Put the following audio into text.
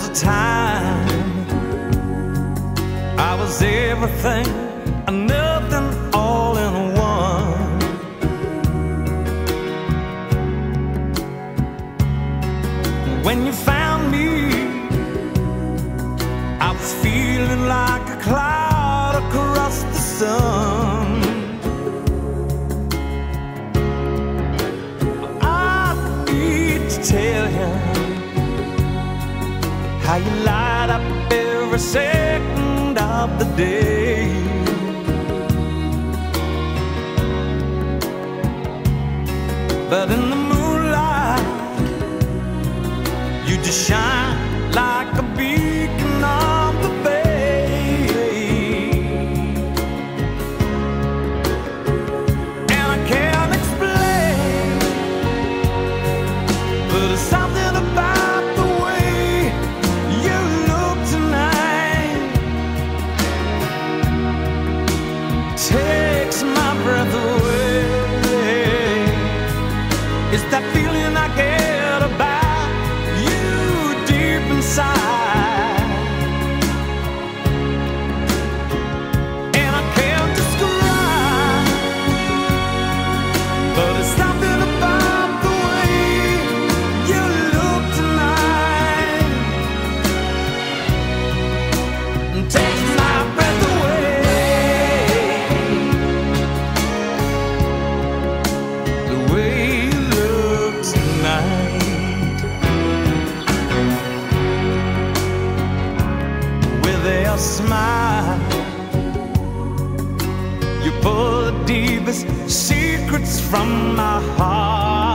a time I was everything and nothing all in one. When you found me, I was feeling like a cloud across the sun. I need to tell you how you light up every second of the day. But in the moonlight, you just shine like a beacon on the bay. And I can't explain, but there's something about the way you look tonight takes my breath away. It's that feeling I get about you deep inside, and I can't describe, but it's something about the way you look tonight and takes my breath away. The way you look tonight, with a smile, you pull the deepest secrets from my heart.